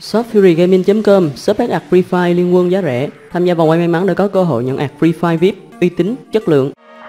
Shop furygaming.com, shop bán ạc Free Fire liên quân giá rẻ. Tham gia vòng quay may mắn để có cơ hội nhận ạc Free Fire VIP uy tín, chất lượng.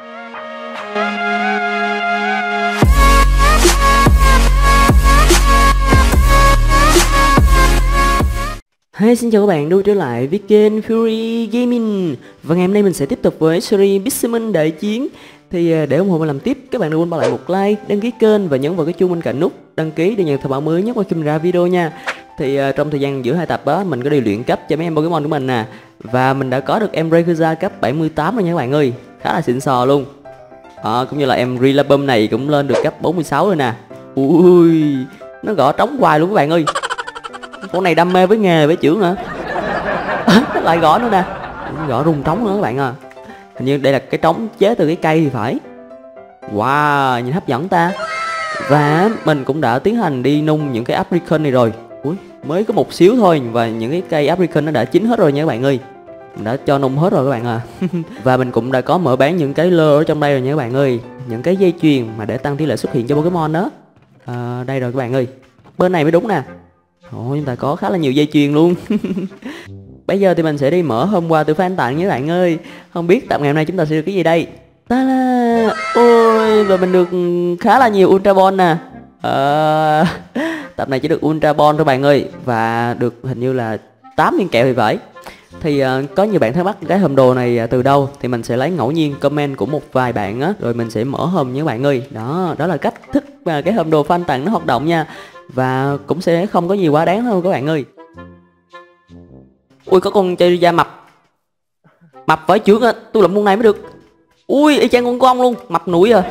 Hi, xin chào các bạn, đu trở lại với kênh Fury Gaming. Và ngày hôm nay mình sẽ tiếp tục với series Pixelmon đại chiến. Thì để ủng hộ mình làm tiếp, các bạn đừng quên bỏ lại một like, đăng ký kênh và nhấn vào cái chuông bên cạnh nút đăng ký để nhận thông báo mới nhất khi mình ra video nha. Thì trong thời gian giữa hai tập đó mình có đi luyện cấp cho mấy em Pokemon của mình nè. Và mình đã có được em Rayquaza cấp 78 rồi nha các bạn ơi, khá là xịn sò luôn. Cũng như là em Rillaboom này cũng lên được cấp 46 rồi nè. Ui, nó gõ trống hoài luôn các bạn ơi. Con này đam mê với nghề với chữ nữa. Lại gõ nữa nè, gõ rung trống nữa các bạn à. Hình như đây là cái trống chế từ cái cây thì phải. Wow, nhìn hấp dẫn ta. Và mình cũng đã tiến hành đi nung những cái apricot này rồi. Ui, mới có một xíu thôi và những cái cây apricot nó đã chín hết rồi nha các bạn ơi. Mình đã cho nung hết rồi các bạn à. Và mình cũng đã có mở bán những cái lơ ở trong đây rồi nha các bạn ơi. Những cái dây chuyền mà để tăng tỷ lệ xuất hiện cho Pokemon đó. Đây rồi các bạn ơi. Bên này mới đúng nè. Chúng ta có khá là nhiều dây chuyền luôn. Bây giờ thì mình sẽ đi mở hôm qua từ fan tặng nha các bạn ơi. Không biết tập ngày hôm nay chúng ta sẽ được cái gì đây. Ta-da! Ôi, và mình được khá là nhiều Ultra Ball nè. Tập này chỉ được Ultra Ball thôi bạn ơi. Và được hình như là 8 viên kẹo thì phải. Thì có nhiều bạn thắc mắc cái hòm đồ này từ đâu. Thì mình sẽ lấy ngẫu nhiên comment của một vài bạn á. Rồi mình sẽ mở hòm nha các bạn ơi. Đó là cách thức mà cái hòm đồ fan tặng nó hoạt động nha. Và cũng sẽ không có gì quá đáng đâu các bạn ơi. Ui, có con chơi da mập. Mập phải chướng á, tôi lụm con này mới được. Ui, y chang con của ông luôn, mập núi à.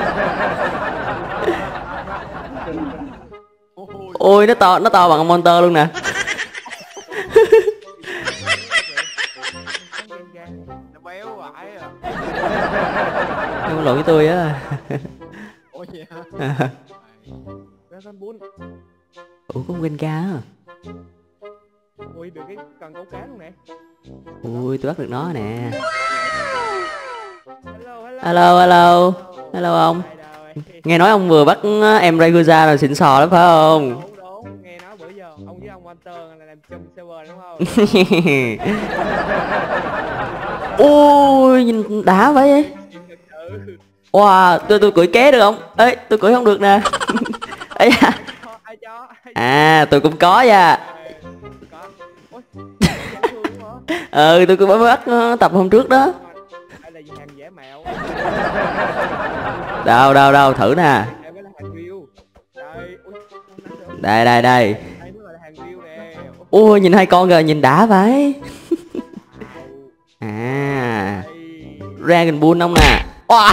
Ôi, nó to bằng con monster luôn nè. Nó lộn với tôi á. Ủa, có Gengar á. Ui, được cái cần câu cá luôn nè. Ui, tôi bắt được nó nè. Hello ông. Nghe nói ông vừa bắt em Rayquaza rồi, xịn sò lắm phải không? Đúng, nghe nói bữa giờ ông với ông Walter là làm chung server đúng không? Ui, nhìn đã vậy ấy. Wow, tôi cưỡi ké được không? Ê, tôi cưỡi không được nè. Ê da. À, tôi cũng có nha. Tôi cũng mới bắt tập hôm trước đó. Đâu thử nè. Đây. Ui, nhìn hai con rồi, nhìn đã vậy. À, Dragon Ball ông nè.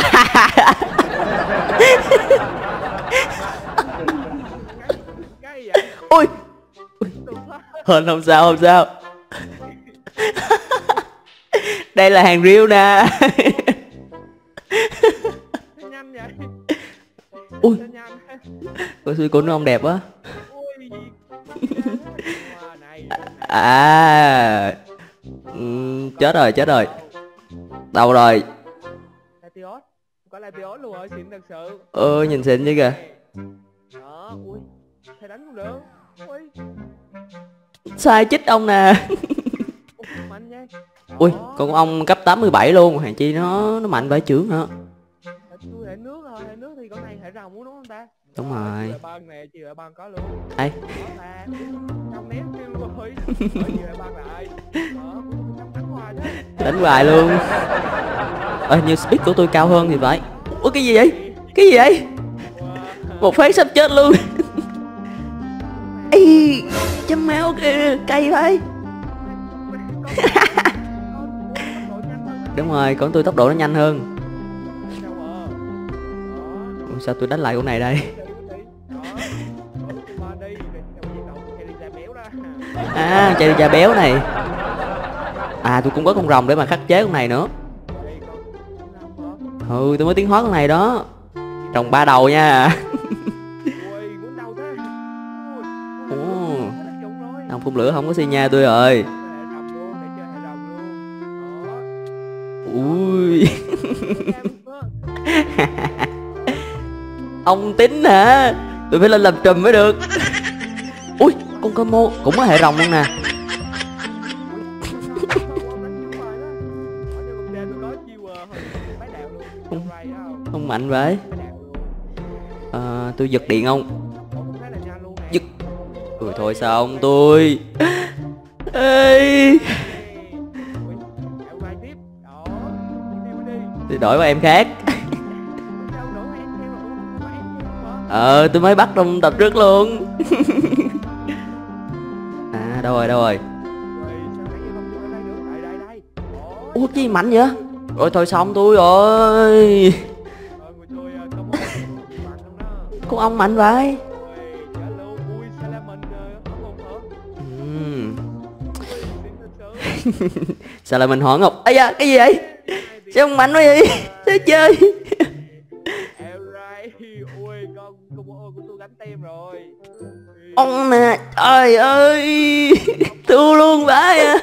Ui, hên không sao. Đây là hàng real nè. Ui, con suy của nó ông đẹp quá. Chết rồi. Đâu rồi? Có Latios luôn rồi, xịn thật sự. Nhìn xịn chứ kìa. Đó, ui, thầy đánh cũng được. Ui. Sai chích ông nè. Ui, con ông cấp 87 luôn, hàng chi nó mạnh vãi chưởng hả? Tôi hệ nước thôi, hệ nước thì con này hệ rồng đúng không ta? Đúng rồi. Băng nè, chiều hệ băng có luôn. Đây. Trong ném kêu rồi. Chiều hệ băng lại. Đánh hoài luôn. Như speed của tôi cao hơn thì phải. Ủa, cái gì vậy? Một phát sắp chết luôn. Ê, chấm máu kìa, cay vậy. Đúng rồi, con tôi tốc độ nó nhanh hơn. Ủa, sao tôi đánh lại con này đây? Chơi da béo này. Tôi cũng có con rồng để mà khắc chế con này nữa. Tôi mới tiến hóa con này đó. Rồng 3 đầu nha. Ông phun lửa không có xi nha tôi rồi. Ui. Ông tính hả? Tôi phải lên làm trùm mới được. Ui, con Como cũng có hệ rồng luôn nè. Không mạnh vậy. Tôi giật điện không? Giật. Ui thôi sao không tôi. Ê. Tôi đổi qua em khác. Tôi mới bắt trong tập trước luôn. Đâu rồi đâu rồi. Ủa cái gì mạnh vậy? Rồi thôi xong tôi rồi. Con ong mạnh vậy. Sao là mình hỏi Ngọc? Ây da cái gì vậy? Sao không mạnh quá vậy? Sao chơi? Ông nè, trời ơi. Thua luôn vãi à.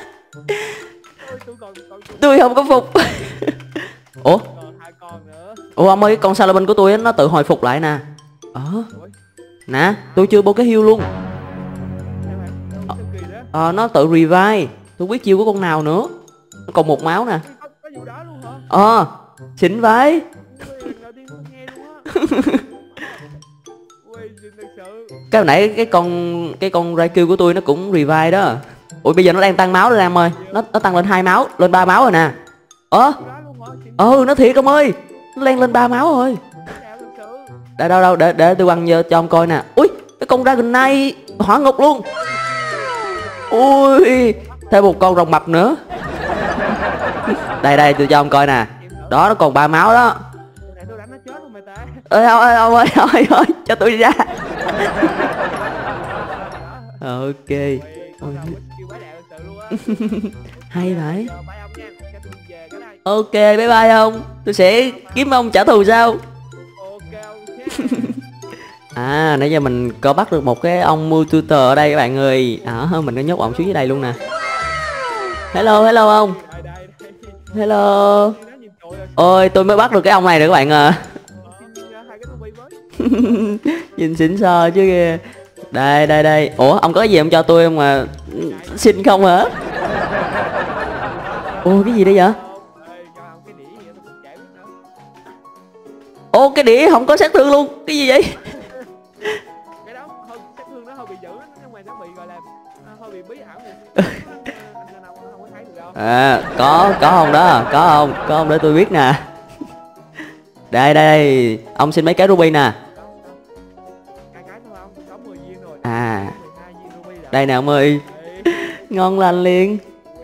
Tôi không có phục. Ủa? Ủa ông ơi, cái con Salaman của tôi nó tự hồi phục lại nè. Nè, tôi chưa bô cái heal luôn. Nó tự revive. Tôi biết chiêu của con nào nữa. Nó còn 1 máu nè. Xịn vậy. Cái hồi nãy cái con Raikou của tôi nó cũng revive đó. Ui bây giờ nó đang tăng máu rồi em ơi. Nó tăng lên 2 máu, lên 3 máu rồi nè. Nó thiệt ông ơi. Nó lên 3 máu rồi. Đâu để tôi quăng cho ông coi nè. Ui cái con Dragon này hỏa ngục luôn. Ui thêm một con rồng mập nữa. Đây tôi cho ông coi nè. Đó nó còn 3 máu đó. Ông ơi cho tôi ra. Ok. Hay vậy. Ok bye bye ông. Tôi sẽ kiếm ông trả thù sau. Nãy giờ mình có bắt được một cái ông Mewtwo ở đây các bạn ơi. Mình có nhốt ổng xuống dưới đây luôn nè. Hello ông. Hello. Ôi tôi mới bắt được cái ông này rồi các bạn à. Nhìn xịn sò chứ kìa. Đây. Ủa ông có cái gì ông cho tôi không mà xin không hả? Ôi cái gì đây vậy? Ô cái đĩa không có sát thương luôn. Cái gì vậy? Cái đó sát thương nó hơi bị dữ, nhưng mà nó bị gọi là hơi bị bí ẩn. Có không đó? Có không để tôi biết nè. Đây ông xin mấy cái ruby nè. Đây nè ông ơi. Ngon lành liền.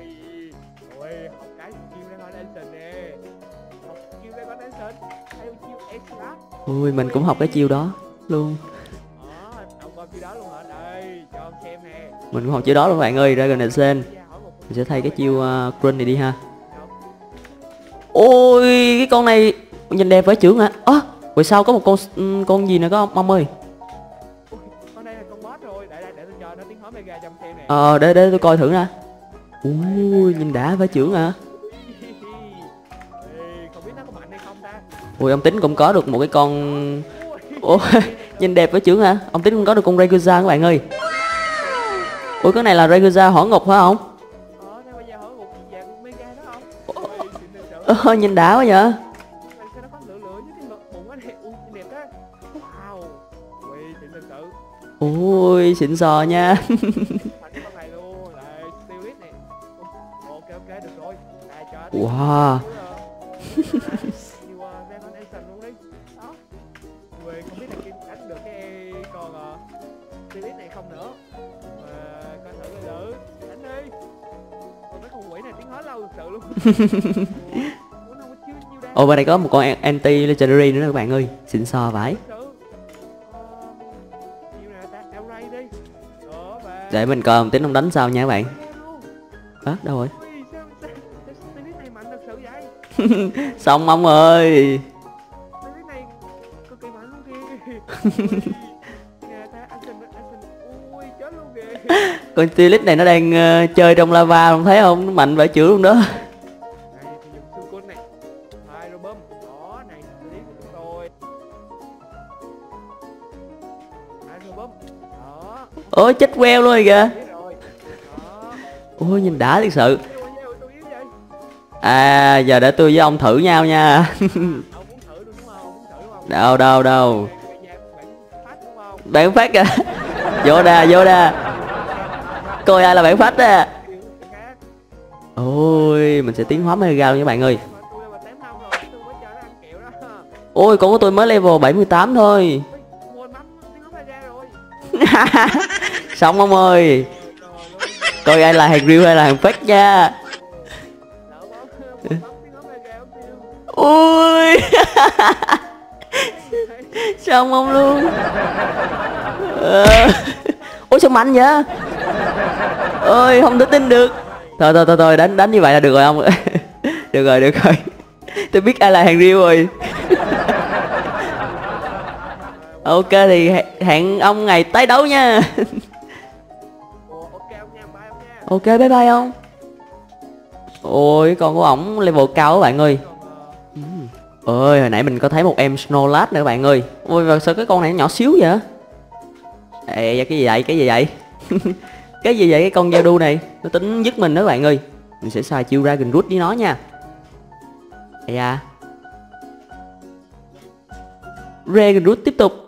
Ui mình cũng học cái chiêu đó luôn. Mình cũng học chiêu đó luôn bạn ơi. Dragon Ascent. Mình sẽ thay cái chiêu Grun này đi ha. Ôi cái con này nhìn đẹp với trưởng hả? Vì sao có một con gì nữa có ông ơi? Con đây là con boss rồi. Để tôi cho nó tiếng hót mega trong xem nè. Để tôi coi thử nè. Ui nhìn đã với trưởng hả? Không biết nó có mạnh hay không ta. Ui ông Tính cũng có được một cái con. Ủa nhìn đẹp với trưởng hả? Ông Tính cũng có được con Rayquaza các bạn ơi. Ui cái này là Rayquaza hỏa ngục phải không? Nhìn đã quá vậy. Ui xịn sò nha. Wow. Không biết là Kim đánh được cái con Spirit này không nữa. Coi thử coi thử. Đánh đi. Còn mấy con quỷ này tiếng hót lâu thật sự luôn. Bên đây có một con anti legendary nữa các bạn ơi. Xịn sò vãi. Để mình coi ông Tính ông đánh sao nha các bạn. Đâu rồi? Xong ông ơi. Con Tilix này nó đang chơi trong lava không thấy không? Nó mạnh vãi chữ luôn đó. Ôi chết queo luôn rồi kìa. Biết rồi. Đó. Ôi nhìn đã thật sự. Tôi yếu vậy. À giờ để tôi với ông thử nhau nha. Ông muốn thử luôn đúng không? Muốn thử đúng không? Đâu đâu đâu. Bạn phát đúng không? Bạn phát kìa. Vô đà vô đà. Coi ai là bạn phát á. Khác. Ôi mình sẽ tiến hóa mega luôn nha bạn ơi. Mà tôi là 85 rồi, tôi mới chờ nó ăn kẹo đó. Ôi con của tôi mới level 78 thôi. Mua mắm tiếng nói ra rồi. Xong ông ơi. Coi ai là hàng real hay là hàng fake nha. Lỡ mắm tiếng nói ra không tiêu. Ui. Xong ông luôn. Ôi sao mạnh vậy. Ôi không thể tin được. Thôi đánh như vậy là được rồi ông. Được rồi tôi biết ai là hàng real rồi. Ok thì hẹn ông ngày tái đấu nha. Ok ông nha, bye ông nha. Ok bye bye ông. Ôi con của ổng level cao các bạn ơi. Ơi hồi nãy mình có thấy một em Snorlax nữa các bạn ơi. Ôi và sao cái con này nhỏ xíu vậy? Ê cái gì vậy cái gì vậy? Cái gì vậy cái con Giao đu này? Nó tính dứt mình đó các bạn ơi. Mình sẽ xài chiêu Dragon Root với nó nha. Ây da. Dragon Root tiếp tục.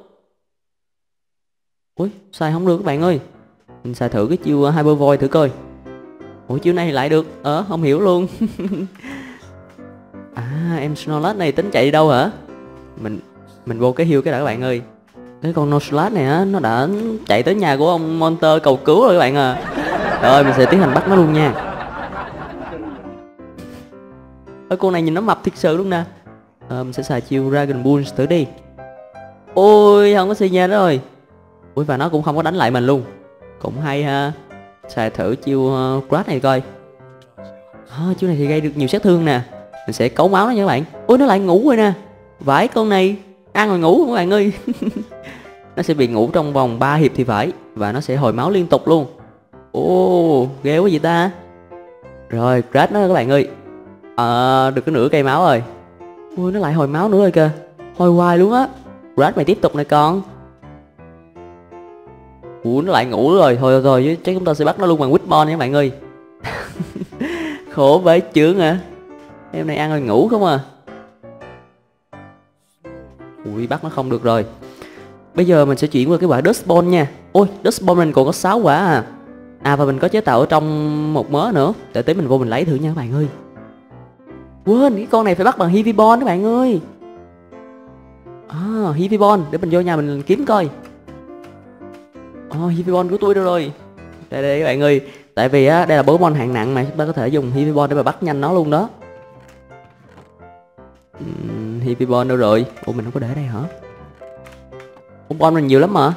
Ui xài không được các bạn ơi. Mình xài thử cái chiêu Hyper Void thử coi. Ủa chiêu này lại được. Không hiểu luôn. À em Snorlax này tính chạy đi đâu hả? Mình vô cái hill cái đã các bạn ơi. Cái con Snorlax này á nó đã chạy tới nhà của ông Monster cầu cứu rồi các bạn à. Rồi mình sẽ tiến hành bắt nó luôn nha. Con này nhìn nó mập thiệt sự luôn nè. Mình sẽ xài chiêu Dragon Bulls thử đi. Ôi không có xì nha đó rồi. Ui và nó cũng không có đánh lại mình luôn. Cũng hay ha. Xài thử chiêu Crash này coi. Chiêu này thì gây được nhiều sát thương nè. Mình sẽ cấu máu nó nha các bạn. Ui nó lại ngủ rồi nè. Vãi con này ăn rồi ngủ các bạn ơi. Nó sẽ bị ngủ trong vòng 3 hiệp thì phải. Và nó sẽ hồi máu liên tục luôn. Ồ ghê quá vậy ta. Rồi Crash nó các bạn ơi. Được cái nửa cây máu rồi. Ui nó lại hồi máu nữa rồi kìa. Hồi hoài luôn á. Crash mày tiếp tục này con. Ủa nó lại ngủ rồi. Thôi chắc chúng ta sẽ bắt nó luôn bằng Witbon nha các bạn ơi. Khổ vãi chưởng hả. Em này ăn rồi ngủ không à. Ui bắt nó không được rồi. Bây giờ mình sẽ chuyển qua cái quả Dust Ball nha. Ôi Dust Ball mình còn có 6 quả à. Và mình có chế tạo ở trong một mớ nữa. Để tí mình vô mình lấy thử nha các bạn ơi. Quên cái con này phải bắt bằng Heavy Ball các bạn ơi. Heavy Ball. Để mình vô nhà mình kiếm coi. Heavy Ball của tôi đâu rồi. Đây các bạn ơi. Tại vì á đây là Pokemon hạng nặng mà chúng ta có thể dùng Heavy Ball để mà bắt nhanh nó luôn đó. Heavy Ball đâu rồi? Ủa mình không có để đây hả? Ủa ball mình nhiều lắm mà.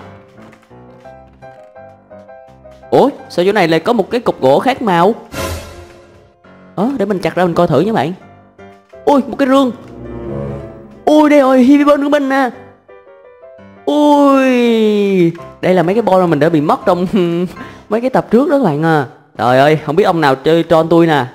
Ủa sao chỗ này lại có một cái cục gỗ khác màu? Để mình chặt ra mình coi thử nha bạn. Ui một cái rương. Ui đây rồi Heavy Ball của mình nè. Ui đây là mấy cái ball mà mình đã bị mất trong mấy cái tập trước đó các bạn à. Trời ơi không biết ông nào chơi tròn tôi nè.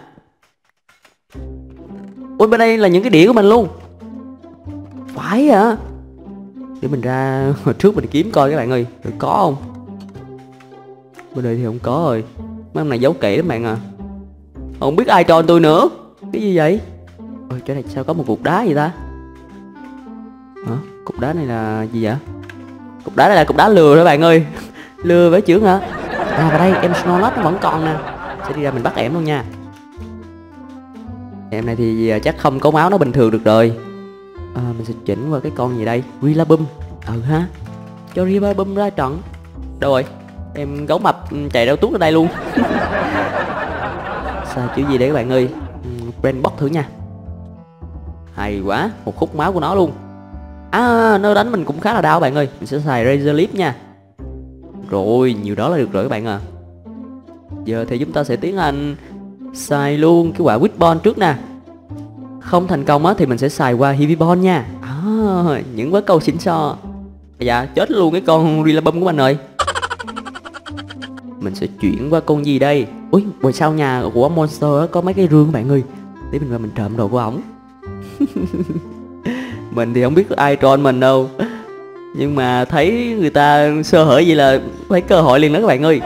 Ui bên đây là những cái đĩa của mình luôn. Phải à. Để mình ra hồi trước mình kiếm coi các bạn ơi. Rồi có không? Bên đây thì không có rồi. Mấy ông này giấu kỹ lắm bạn à. Không biết ai tròn tôi nữa. Cái gì vậy? Ôi chỗ này sao có một cục đá gì ta? Hả? Cục đá này là gì vậy? Cục đá này là cục đá lừa đó bạn ơi. Lừa với chưởng hả? Và đây em Snorlax nó vẫn còn nè. Sẽ đi ra mình bắt em luôn nha. Em này thì chắc không có máu nó bình thường được rồi. Mình sẽ chỉnh qua cái con gì đây? Rillaboom. Ha. Cho Rillaboom ra trận. Đâu rồi? Em gấu mập chạy đâu tuốt ở đây luôn. Sao chữ gì đấy các bạn ơi? Brain Box thử nha. Hay quá, một khúc máu của nó luôn. Nó đánh mình cũng khá là đau bạn ơi. Mình sẽ xài Razor Leaf nha. Rồi, nhiều đó là được rồi các bạn à. Giờ thì chúng ta sẽ tiến hành xài luôn cái quả Witball trước nè. Không thành công á thì mình sẽ xài qua Heavy Ball nha. Những vớ câu xịn xò. Dạ chết luôn cái con Rillaboom của mình rồi. Mình sẽ chuyển qua con gì đây? Ui ngoài sau nhà của Monster có mấy cái rương các bạn ơi. Để mình qua mình trộm đồ của ổng. Mình thì không biết có ai troll mình đâu. Nhưng mà thấy người ta sơ hở gì là phải cơ hội liền đó các bạn ơi.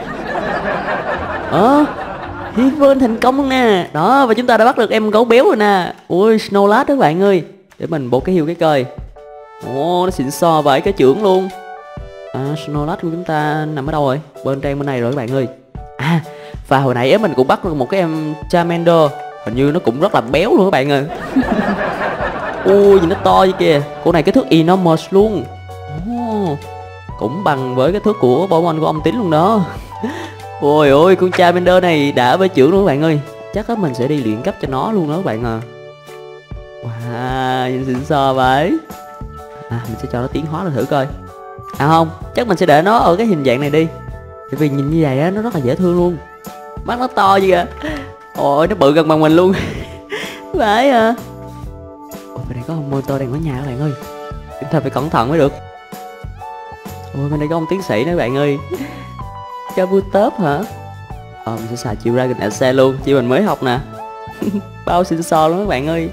Heaven thành công luôn nè. Đó, và chúng ta đã bắt được em gấu béo rồi nè. Ui, Snowlat đó các bạn ơi. Để mình bổ cái heal cái coi. Nó xịn so với cái chưởng luôn. Snowlat của chúng ta nằm ở đâu rồi? Bên này rồi các bạn ơi. Và hồi nãy mình cũng bắt được một cái em Charmander. Hình như nó cũng rất là béo luôn các bạn ơi. Ui, nhìn nó to vậy kìa. Cô này cái thước enormous luôn. Cũng bằng với cái thước của Pokemon của ông Tín luôn đó. Ôi ôi, con Charmander này đã với chưởng luôn các bạn ơi. Chắc là mình sẽ đi luyện cấp cho nó luôn đó các bạn à. Wow, nhìn xịn sò vậy. Mình sẽ cho nó tiến hóa rồi thử coi. Không, chắc mình sẽ để nó ở cái hình dạng này đi. Tại vì nhìn như vậy á, nó rất là dễ thương luôn. Mắt nó to gì kìa. Ôi, nó bự gần bằng mình luôn. Phải à. Ôi, bên đây có ông motor đang ở nhà các bạn ơi. Chúng ta phải cẩn thận mới được. Ôi, bên đây có ông tiến sĩ nữa các bạn ơi. Kabutops hả? Mình sẽ xài chiều Dragon Excel luôn. Chiều mình mới học nè. Bao xịn xò luôn các bạn ơi.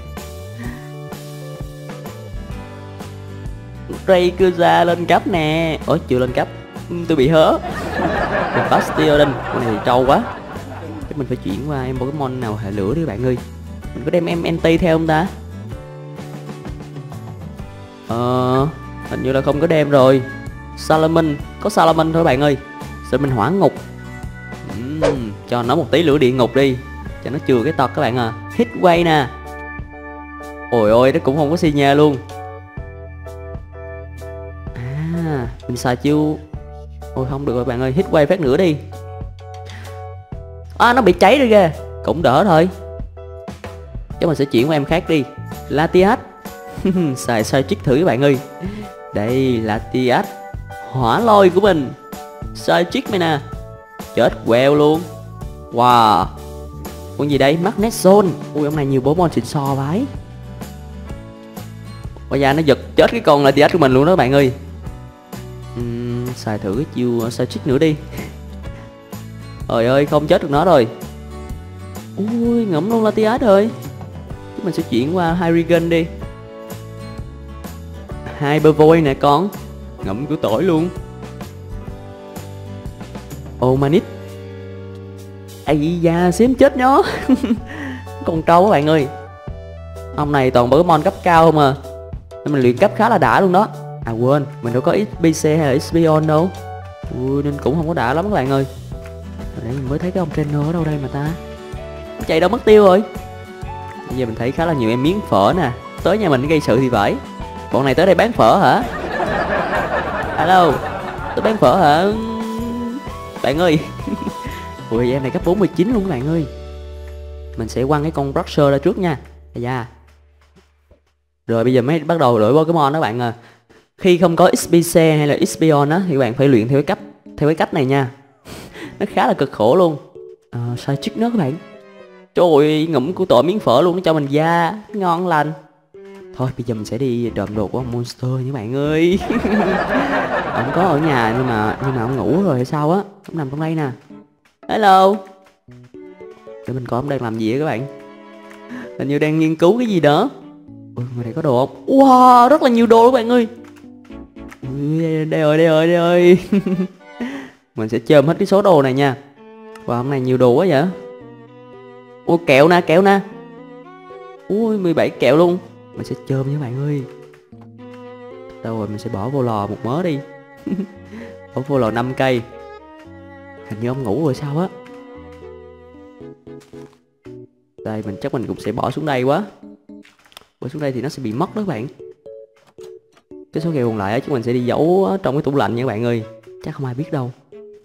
Rayquaza lên cấp nè. Ủa, chưa lên cấp. Tôi bị hớ. Bastiodon, con này thì trâu quá. Chắc mình phải chuyển qua em Pokemon nào hệ lửa đi các bạn ơi. Mình có đem em NT theo không ta? Hình như là không có đem rồi. Salaman, có Salaman thôi các bạn ơi. Salaman hỏa ngục. Cho nó một tí lửa địa ngục đi, cho nó chừa cái tật các bạn à. Hitway nè. Ôi ôi, nó cũng không có xi nha luôn. Mình xài chiêu. Ôi không được rồi bạn ơi, Hitway phát nữa đi. Nó bị cháy rồi kìa. Cũng đỡ thôi. Chắc mình sẽ chuyển qua em khác đi. Latias. Xài Psychic thử các bạn ơi. Đây, Latias hỏa lôi của mình. Psychic này nè. Chết queo luôn. Wow. Con gì đây? Magnet Zone. Ui, ông này nhiều Pokemon xịn so vãi. Bây giờ nó giật chết cái con Latias của mình luôn đó các bạn ơi. Xài thử cái chiêu Psychic nữa đi. Trời ơi, không chết được nó rồi. Ui, ngẫm luôn Latias rồi. Chúng mình sẽ chuyển qua Hydreigon đi. Hypervoid nè con. Ngẫm của tỏi luôn. Omanit. Ây da, xém chết nó. Con trâu các bạn ơi. Ông này toàn Pokemon cấp cao không à. Nên mình luyện cấp khá là đã luôn đó. Quên, mình đâu có XBC hay là Xpion đâu. Nên cũng không có đã lắm các bạn ơi. Hồi nãy mình mới thấy cái ông trainer ở đâu đây mà ta. Chạy đâu mất tiêu rồi. Bây giờ mình thấy khá là nhiều em miếng phở nè. Tới nhà mình gây sự thì phải. Bọn này tới đây bán phở hả? Alo, tới bán phở hả? Bạn ơi. Ui, em này cấp 49 luôn các bạn ơi. Mình sẽ quăng cái con Brusher ra trước nha. Rồi bây giờ mới bắt đầu đổi Pokemon đó bạn à. Khi không có XBC hay là Xpion á thì bạn phải luyện theo cái cách này nha. Nó khá là cực khổ luôn. Psychic nữa các bạn. Trời ơi, ngụm của tội miếng phở luôn, nó cho mình da ngon lành. Thôi bây giờ mình sẽ đi trộm đồ của ông Monster nha bạn ơi. Ông có ở nhà nhưng mà ông ngủ rồi hay sao á. Ông nằm trong đây nè. Hello. Để mình coi ông đang làm gì á các bạn. Hình như đang nghiên cứu cái gì đó. Ui, ngoài đây có đồ không? Wow, rất là nhiều đồ các bạn ơi. Ui, đây rồi. Mình sẽ chôm hết cái số đồ này nha. Wow, hôm nay nhiều đồ quá vậy. Ui, kẹo nè. Ui, 17 kẹo luôn. Mình sẽ chôm nha bạn ơi. Đâu rồi, mình sẽ bỏ vô lò một mớ đi. Bỏ vô lò 5 cây. Hình như ông ngủ rồi sao á. Đây, chắc mình cũng sẽ bỏ xuống đây quá. Bỏ xuống đây thì nó sẽ bị mất đó các bạn. Cái số kẹo còn lại á, chúng mình sẽ đi giấu trong cái tủ lạnh nha các bạn ơi. Chắc không ai biết đâu.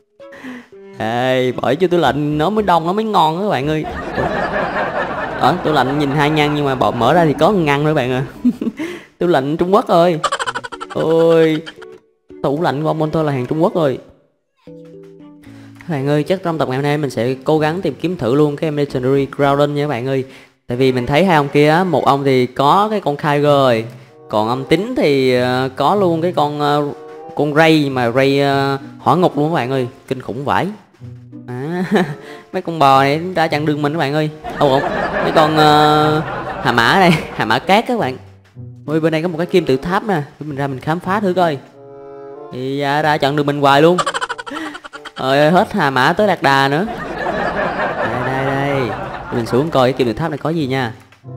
Bỏ vô tủ lạnh nó mới đông, nó mới ngon đó các bạn ơi. Tủ lạnh nhìn 2 ngăn nhưng mà mở ra thì có 1 ngăn thôi các bạn à. Tủ lạnh Trung Quốc ơi. Ôi, tủ lạnh của ông Monster là hàng Trung Quốc rồi. Các bạn ơi, chắc trong tập ngày hôm nay mình sẽ cố gắng tìm kiếm thử luôn cái em Legendary Groudon nha các bạn ơi. Tại vì mình thấy hai ông kia á, một ông thì có cái con Kyger rồi, còn ông Tính thì có luôn cái con Ray, mà Ray hỏa ngục luôn các bạn ơi, kinh khủng vãi. Mấy con bò này đã chặn đường mình các bạn ơi. Không, mấy con hà mã đây, hà mã cát các bạn. Ôi, bên đây có một cái kim tự tháp nè, để mình ra mình khám phá thử coi. Thì ra chặn được mình hoài luôn. Ơi hết Hà Mã tới Lạc Đà nữa. Đây. Mình xuống coi cái kim tự tháp này có gì nha.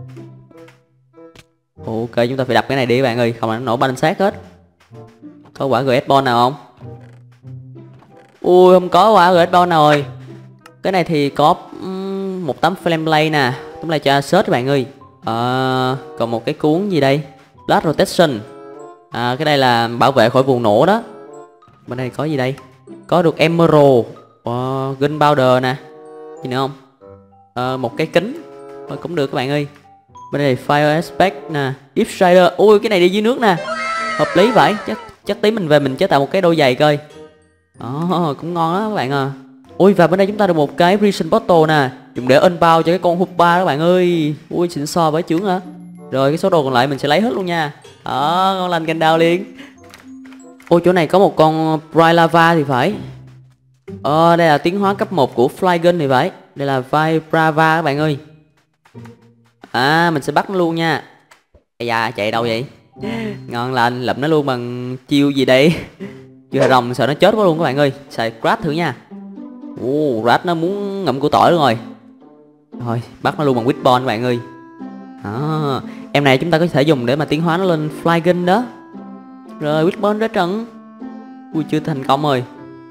Ok, chúng ta phải đập cái này đi các bạn ơi, không là nó nổ banh xác hết. Có quả GS Ball nào không? Ui, không có quả GS Ball nào rồi. Cái này thì có một tấm flame blade nè, tấm blade cho search các bạn ơi. Còn một cái cuốn gì đây? Blast rotation. Cái đây là bảo vệ khỏi vụ nổ đó. Bên đây có gì đây? Có được emerald, gunpowder nè. Gì nữa không? Một cái kính cũng được các bạn ơi. Bên đây fire aspect nè, Deep Strider. Ui, cái này đi dưới nước nè, hợp lý vậy. Chắc tí mình về mình chế tạo một cái đôi giày coi. Cũng ngon đó các bạn à. Ui, và bên đây chúng ta được một cái prison bottle nè, dùng để unbound cho cái con Hoopa các bạn ơi. Ui, xịn so với chướng hả. Rồi cái số đồ còn lại mình sẽ lấy hết luôn nha. Ngon lành cành đào liền. Ôi, chỗ này có một con Bright Lava thì phải. Đây là tiến hóa cấp 1 của Flygun thì phải. Đây là Vibrava các bạn ơi. Mình sẽ bắt nó luôn nha. Ây da, chạy đâu vậy? Ngon lành, lụm nó luôn bằng chiêu gì đây? Chưa rồng sợ nó chết quá luôn các bạn ơi. Xài Crash thử nha. Crash nó muốn ngậm củ tỏi luôn rồi. Thôi, bắt nó luôn bằng Witball các bạn ơi. Em này chúng ta có thể dùng để mà tiến hóa nó lên Flygun đó. Rồi, Witball ra trận. Ui, chưa thành công rồi.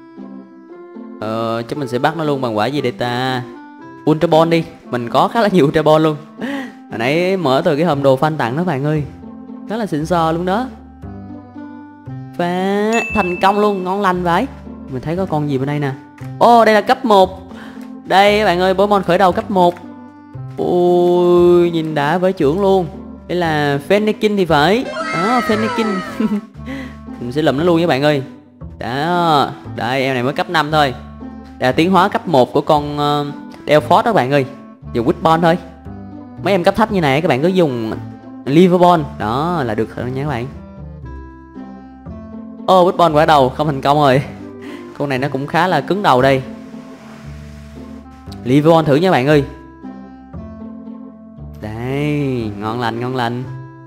Chắc mình sẽ bắt nó luôn bằng quả gì đây ta? Ultra Ball đi. Mình có khá là nhiều Ultra Ball luôn. Hồi nãy mở từ cái hòm đồ fan tặng đó bạn ơi. Khá là xịn sò luôn đó. Và thành công luôn, ngon lành vậy. Mình thấy có con gì bên đây nè. Đây là cấp 1. Đây các bạn ơi, Pokemon khởi đầu cấp 1. Ui, nhìn đã với trưởng luôn. Đây là Fennekin thì phải. Fennekin. Mình sẽ lụm nó luôn các bạn ơi. Đó, đây em này mới cấp 5 thôi. Đây là tiến hóa cấp 1 của con Delphos đó các bạn ơi. Dùng Witball thôi. Mấy em cấp thấp như này các bạn cứ dùng Liverball. Đó là được rồi nha các bạn. Witball quả đầu không thành công rồi. Con này nó cũng khá là cứng đầu đây. Liverball thử nha các bạn ơi. Đây, ngon lành.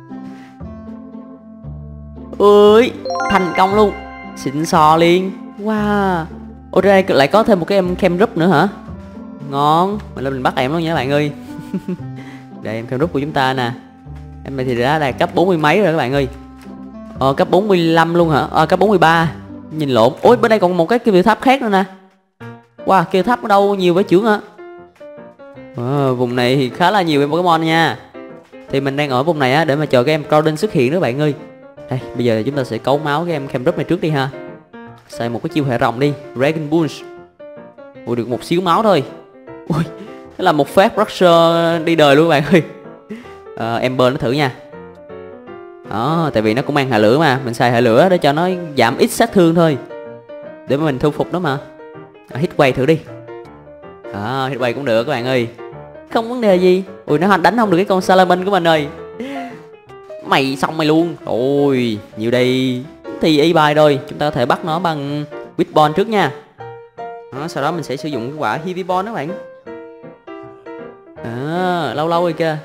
Ui, thành công luôn. Xịn sò liền. Wow. Đây lại có thêm một cái em Camrup nữa hả? Ngon. Mình lên mình bắt em luôn nha các bạn ơi. Đây em Camrup của chúng ta nè. Em này thì đã đạt cấp 40 mấy rồi các bạn ơi. Cấp 45 luôn hả? Cấp 43. Nhìn lộn. Ôi, bên đây còn một cái kim tự tháp khác nữa nè. Wow, kim tự tháp ở đâu nhiều với chưởng hả? Vùng này thì khá là nhiều em Pokemon nha. Thì mình đang ở vùng này á để mà chờ cái em Crowden xuất hiện đó bạn ơi. Đây, bây giờ chúng ta sẽ cấu máu cái em Camrup này trước đi ha. Xài một cái chiêu hệ rồng đi, Dragon Punch. Ui, được một xíu máu thôi. Ui, thế là một phát Rusher đi đời luôn bạn ơi. Ember nó thử nha. Đó, tại vì nó cũng mang hệ lửa mà. Mình xài hệ lửa để cho nó giảm ít sát thương thôi, để mà mình thu phục nó mà. Hitwave thử đi. Hitwave cũng được các bạn ơi. Không vấn đề gì. Ui, nó đánh không được cái con Salamence của mình ơi. Mày xong mày luôn. Ôi, nhiều đây thì y bài rồi. Chúng ta có thể bắt nó bằng Witball trước nha. Sau đó mình sẽ sử dụng cái quả Heavy Ball đó các bạn. Lâu rồi kìa.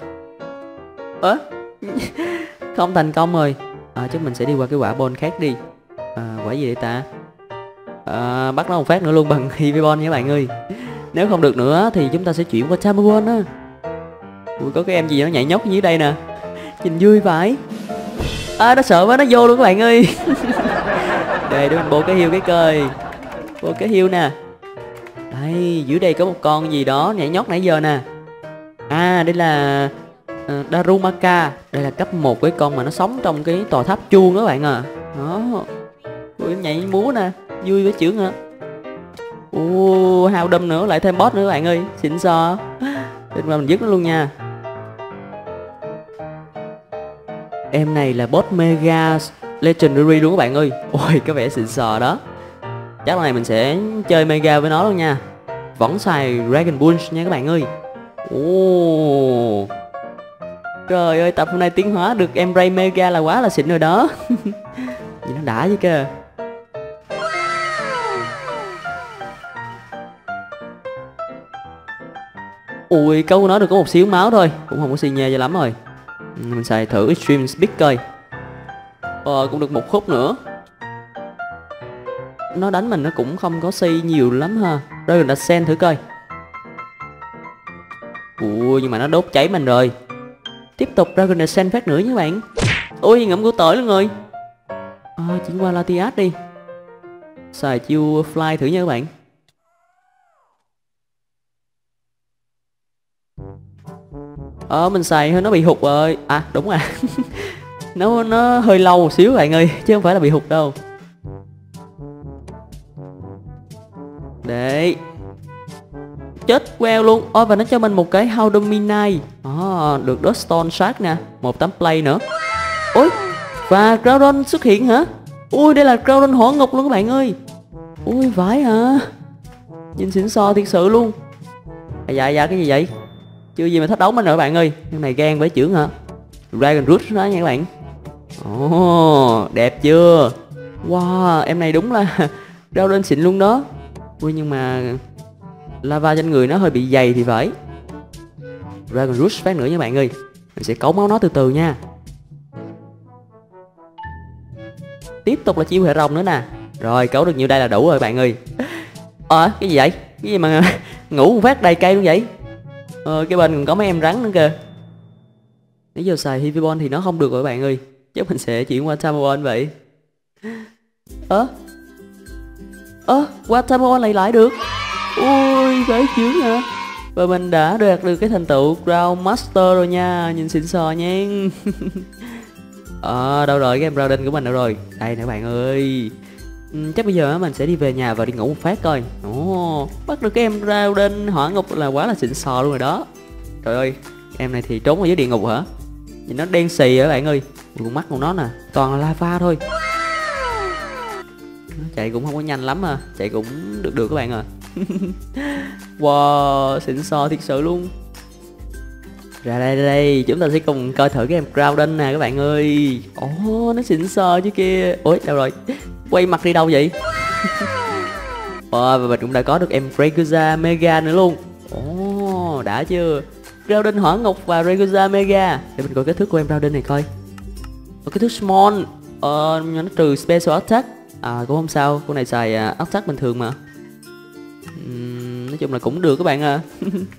Không thành công rồi. Chắc mình sẽ đi qua cái quả ball khác đi. Quả gì đây ta? Bắt nó một phát nữa luôn bằng Heavy Ball nha các bạn ơi. Nếu không được nữa thì chúng ta sẽ chuyển qua Tamu Ball á. Có cái em gì nó nhảy nhóc dưới đây nè. Nhìn vui phải. Nó sợ quá, nó vô luôn các bạn ơi. Đây, để mình bổ cái hiêu cái coi. Bổ cái hiêu nè. Đây, dưới đây có một con gì đó nhảy nhót nãy giờ nè. Đây là Darumaka. Đây là cấp 1 cái con mà nó sống trong cái tòa tháp chuông đó các bạn à. Đó. Ui, nhảy múa nè, vui với chưởng hả. Hao đâm nữa, lại thêm boss nữa các bạn ơi. Xịn xò. Để mà mình giết nó luôn nha. Em này là boss Mega Legendary luôn các bạn ơi. Ôi, có vẻ xịn sò đó. Chắc lần này mình sẽ chơi Mega với nó luôn nha. Vẫn xài Dragon Punch nha các bạn ơi. Trời ơi, tập hôm nay tiến hóa được em Ray Mega là quá là xịn rồi đó. Nhìn nó đã chứ kìa. Ui, câu của nó được có một xíu máu thôi, cũng không có xì nhê cho lắm rồi. Mình xài thử Extreme Speed coi. Cũng được một khúc nữa. nó đánh mình nó cũng không có xây nhiều lắm ha. Dragon Ascent thử coi. Ui, nhưng mà nó đốt cháy mình rồi. Tiếp tục Dragon Ascent phát nữa nha các bạn. Ôi, ngậm củ tỏi luôn rồi. Chuyển qua Latias đi. Xài chiêu Fly thử nha các bạn. Mình xài hơi nó bị hụt rồi. À đúng rồi. nó hơi lâu một xíu bạn ơi, chứ không phải là bị hụt đâu. Đấy. Chết queo luôn. Và nó cho mình một cái How Dominate. Được Duststone Shark nè, 18 play nữa. Ôi, và Groudon xuất hiện hả? Ui, đây là Groudon hỏa ngục luôn các bạn ơi. Ui, vãi hả? Nhìn xịn sò thiệt sự luôn. Dạ cái gì vậy? Chưa gì mà thách đấu mình rồi các bạn ơi. Cái này gan với chưởng hả? Dragon Root đó nha các bạn. Đẹp chưa? Wow, em này đúng là Groudon xịn luôn đó. Ui, nhưng mà lava trên người nó hơi bị dày thì phải. Dragon Root phát nữa nha bạn ơi. Mình sẽ cấu máu nó từ từ nha. Tiếp tục là chiêu hệ rồng nữa nè. Rồi, cấu được nhiêu đây là đủ rồi bạn ơi. Cái gì vậy? Cái gì mà ngủ một phát đầy cây luôn vậy? Cái bên còn có mấy em rắn nữa kìa. Nếu giờ xài Heavy Ball thì nó không được rồi bạn ơi. Chắc mình sẽ chuyển qua Tamabon vậy. Qua Tamabon lại được. Ui, phải chướng hả? Và mình đã đạt được cái thành tựu Ground Master rồi nha. Nhìn xịn sò nha. Đâu rồi cái em Groudon của mình đâu rồi? Đây nè bạn ơi. Chắc bây giờ mình sẽ đi về nhà và đi ngủ một phát coi. Bắt được cái em Groudon hỏa ngục là quá là xịn sò luôn rồi đó. Trời ơi, em này thì trốn ở dưới địa ngục hả? Nhìn nó đen xì rồi bạn ơi. Con mắt của nó nè, toàn là lava thôi. Nó chạy cũng không có nhanh lắm chạy cũng được các bạn à. Wow, xịn sò thiệt sự luôn. Ra đây, chúng ta sẽ cùng coi thử cái em Groudon nè các bạn ơi. Nó xịn sò chứ kia. Ôi, đâu rồi? Quay mặt đi đâu vậy? Và mình cũng đã có được em Rayquaza Mega nữa luôn. Đã chưa? Groudon hỏa ngục và Rayquaza Mega. Để mình coi kích thước của em Groudon này coi. Kích thước small. Nó trừ special attack. Cũng không sao, con này xài attack bình thường mà. Nói chung là cũng được các bạn à.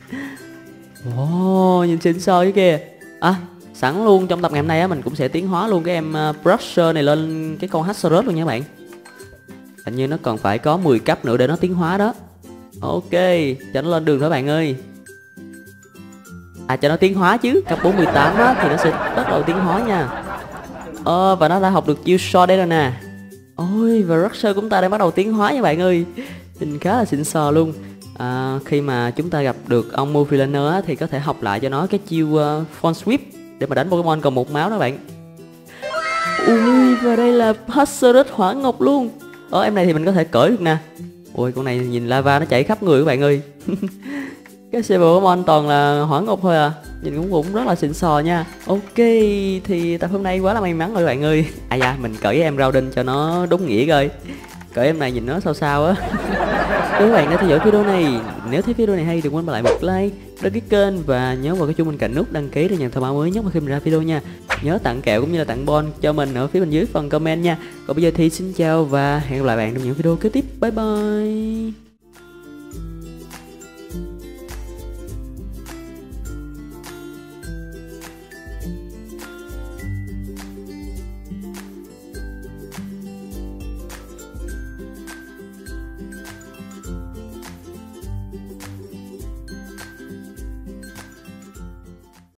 Nhìn xịn sò chứ kìa. Sẵn luôn trong tập ngày hôm nay mình cũng sẽ tiến hóa luôn cái em Brusher này lên cái con Haxorus luôn nha các bạn. Hình như nó còn phải có 10 cấp nữa để nó tiến hóa đó. Ok, cho nó lên đường thôi bạn ơi. Cho nó tiến hóa chứ. Cấp 48 á thì nó sẽ bắt đầu tiến hóa nha. Và nó đã học được chiêu shot đây rồi nè. Ôi, và Brusher của chúng ta đang bắt đầu tiến hóa nha bạn ơi. Nhìn khá là xịn sò luôn. Khi mà chúng ta gặp được ông Moufliner á thì có thể học lại cho nó cái chiêu Phone Sweep để mà đánh Pokemon còn một máu đó bạn. Ui, và đây là Haxorus hỏa ngục luôn. Em này thì mình có thể cởi được nè. Ui, con này nhìn lava nó chảy khắp người các bạn ơi. Cái xe Pokemon toàn là hỏa ngục thôi à. Nhìn cũng rất là xịn sò nha. Ok, thì tập hôm nay quá là may mắn rồi các bạn ơi. Mình cởi em Groudon cho nó đúng nghĩa coi. Cởi em này nhìn nó sao sao á. Các bạn đã theo dõi video này. Nếu thấy video này hay đừng quên bỏ lại một like, đăng ký kênh và nhớ vào cái chuông bên cạnh nút đăng ký để nhận thông báo mới nhất khi mình ra video nha. Nhớ tặng kẹo cũng như là tặng bon cho mình ở phía bên dưới phần comment nha. Còn bây giờ thì xin chào và hẹn gặp lại bạn trong những video kế tiếp. Bye bye.